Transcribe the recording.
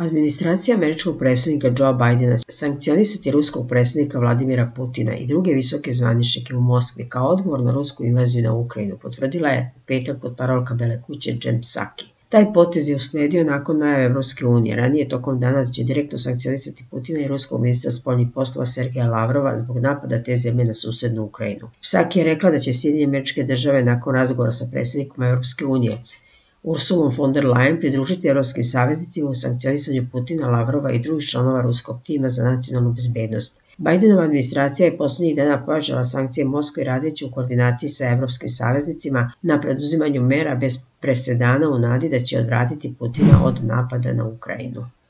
Administracija američkog predsjednika Joea Bidena će sankcionisati ruskog predsjednika Vladimira Putina i druge visoke zvaničnike u Moskvi kao odgovor na rusku invaziju na Ukrajinu, potvrdila je u petak potparolka Bele kuće Jen Psaki. Taj potez je usledio nakon najave Evropske unije ranije tokom dana da će direktno sankcionisati Putina i ruskog ministra spoljnih poslova Sergeja Lavrova zbog napada te zemlje na susednu Ukrajinu. Psaki je rekla da će Sjedinjene Američke Države nakon razgovora sa predsjednikom Evropske unije Ursulom von der Leyen pridružiti evropskim saveznicima u sankcionisanju Putina, Lavrova i drugih članova ruskog tima za nacionalnu bezbednost. Bidenova administracija je poslednjih dana pojačala sankcije Moskve radeći u koordinaciji sa evropskim saveznicima na preduzimanju mera bez presedana u nadi da će odvratiti Putina od napada na Ukrajinu.